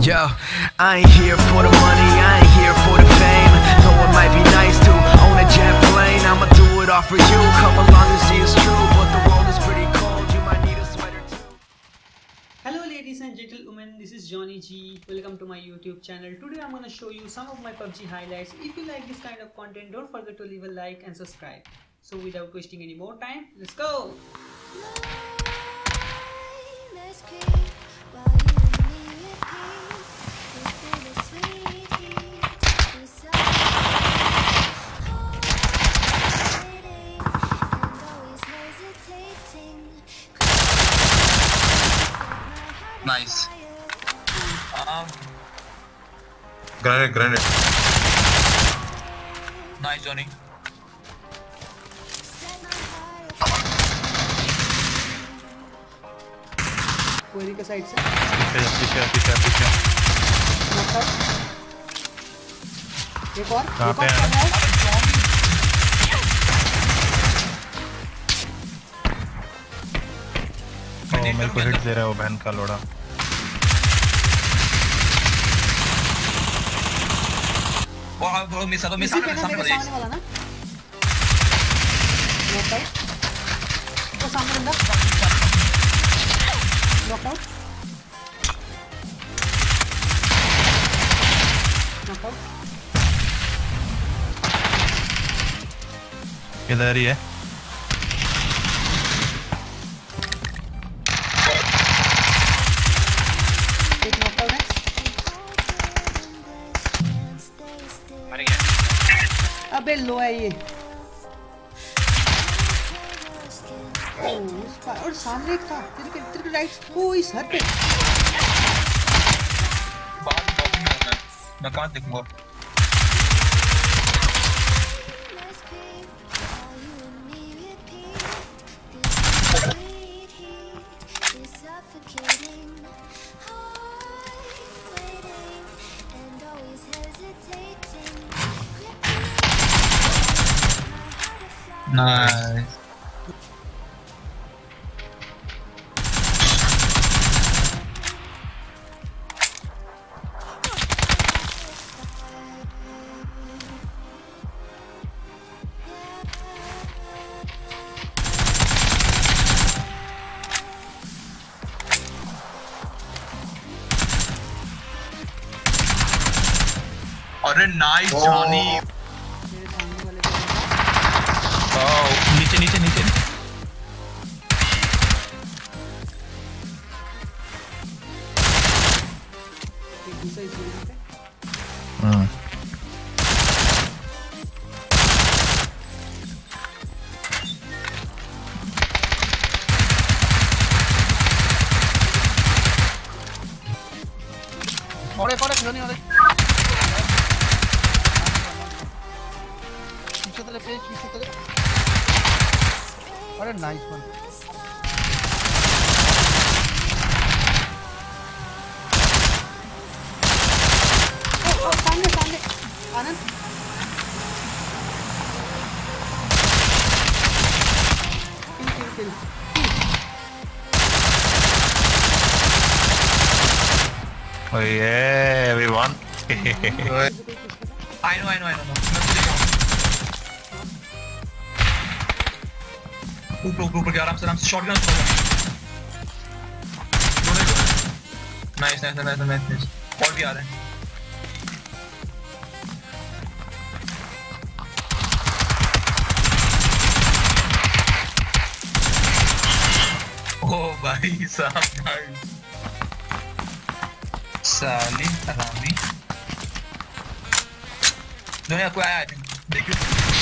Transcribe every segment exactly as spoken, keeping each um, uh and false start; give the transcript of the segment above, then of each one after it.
Yo, I ain't here for the money, I ain't here for the fame. Though it might be nice to own a jet plane, I'ma do it all for you. Come along and see it's true, but the world is pretty cold. You might need a sweater too. Hello ladies and gentlemen, this is JoHNnYG. Welcome to my YouTube channel. Today I'm gonna show you some of my P U B G highlights. If you like this kind of content, don't forget to leave a like and subscribe. So without wasting any more time, let's go. Nice. Um, granite, granite. Nice, Johnny. Koeri के side से पीछे पीछे पीछे पीछे एक और कहाँ पे है? ओ मेरे को हिट दे रहा है वो बहन का लोड़ा। वाह वो मिस आ तो मिस आ सामने वाला ना नॉकआउट वो सामने बंदा नॉकआउट नॉकआउट इधर ही है। एक नॉकआउट है मर गया। अबे लो है ये और सामने एक था तेरे के तेरे के राइट ओ इस हट पे बाहर बॉक्स में होता है मैं कहाँ दिखूंगा। Nice. अरे नाइस जॉनी। नीचे नीचे नीचे हाँ और एक और एक जोनी और एक पीछे तेरे पेज पीछे तेरे अरे नाइस वन ओ ओ सामने सामने आनंद किल किल किल Oh yeah, everyone. I know, I know, I know. ऊपर ऊपर ऊपर आराम से आराम से shotgun nice nice nice nice और भी आ रहे हैं। ओ भाई साहब नाइस साली हरामी दुनिया को आया देखिए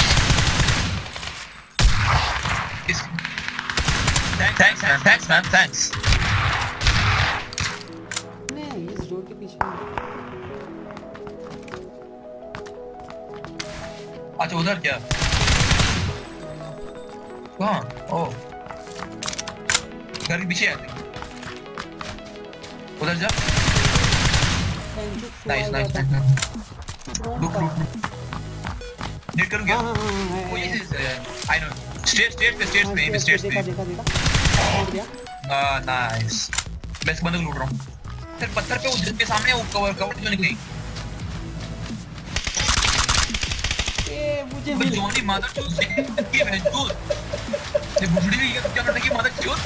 Thanks man, thanks man, thanks. नहीं इस रोड के पीछे अच्छा उधर क्या कहाँ ओ घर के पीछे आते उधर जा नाइस नाइस नाइस रुक रुक नेट करूँ क्या वो ये आई नो स्टेट स्टेट पे स्टेट पे स्टेट पे देखा देखा देखा नाइस मैं इस बंदे को लूट रहा हूँ। पत्थर पत्थर पे उधर के सामने वो कवर कवर क्यों निकली? ए मुझे मैं जॉनी मदर चोद से ये मैं चोद ये बुढ़ी भी क्या करने की मदर चोद?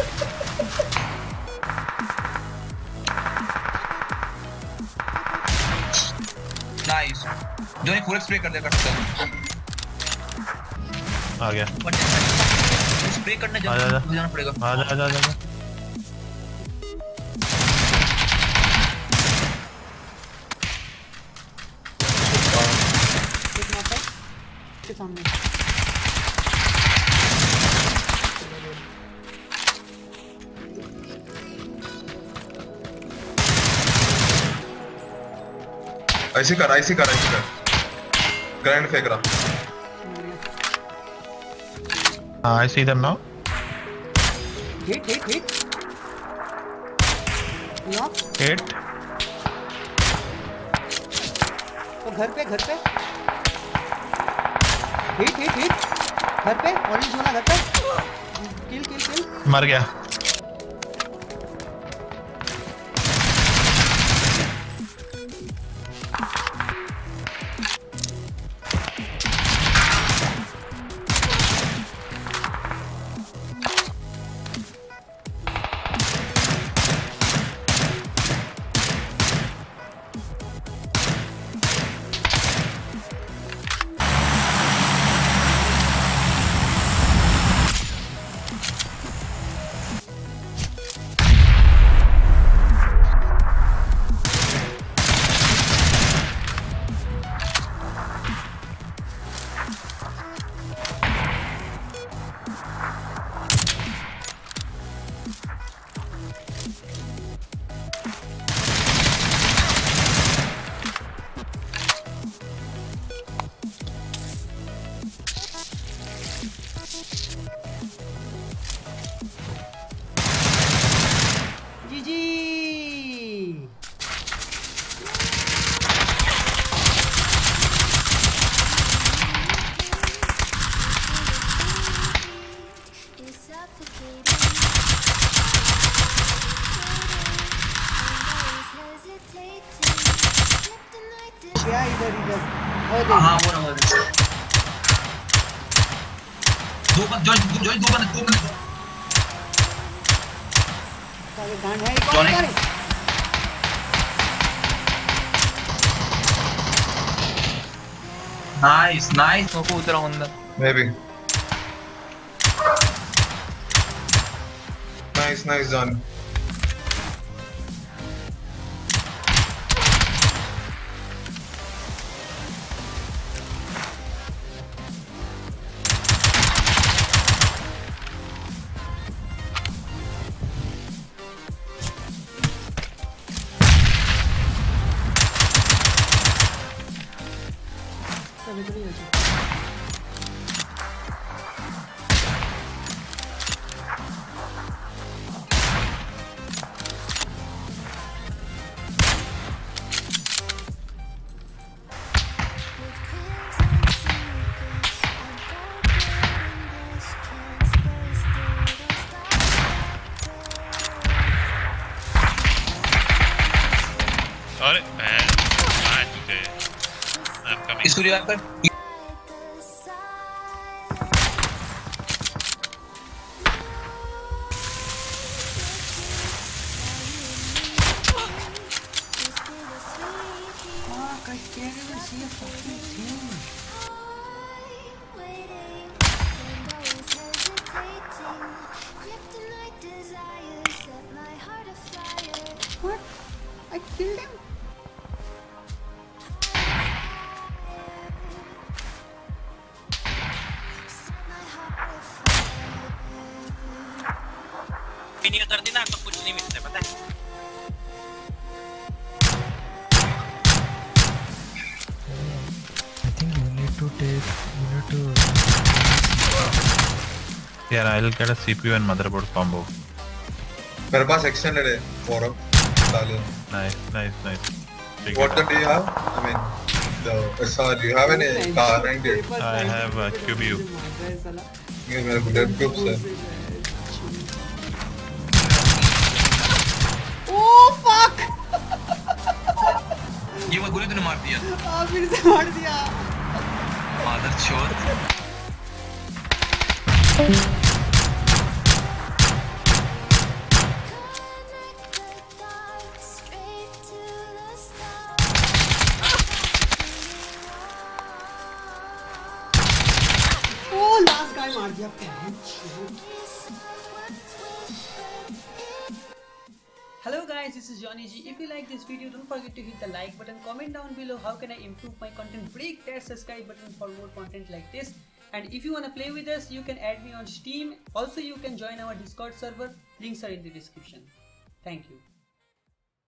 नाइस जॉनी फुल स्प्रे कर दे कर सकता आ गया स्प्रे करने आ जा जाना पड़ेगा। आ जा आ जा आ जा के सामने ऐसे कर ऐसे कर ऐसे कर ग्रैंड फेंक रहा। I see them now. Hit hit hit knock Hit. वो घर पे घर पे हिट हिट हिट घर पे ऑरेंज वाला घर पे किल किल किल मर गया। क्या इधर इधर हाँ वो रहा दो बंद जॉइन जॉइन दो बंद दो बंद सारे गांड है कौन करे नाइस नाइस को उतरा अंदर maybe nice nice John अरे मैं आ चुके I'm coming. इस सूर्य पर Fuck, I can't even see a fucking thing. What? I killed him? नहीं उतरती ना तो कुछ नहीं मिलता पता है I think you need to take you need to Yeah, I'll get a C P U and motherboard combo. मेरे पास extended है four डाले। Nice, nice, nice. Take What it gun out. do you have? I mean, the S R. Do you have any car rented? I have a Q B U. ये मेरे bullet proofs है। Oh fuck! मार दिया हाँ फिर से मार दिया मादर चोद ओ लास्ट गाय मार दिया Hello guys, this is JoHNnYG. If you like this video, don't forget to hit the like button, comment down below how can I improve my content, break that subscribe button for more content like this. And if you want to play with us, you can add me on Steam. Also, you can join our Discord server. Links are in the description. Thank you.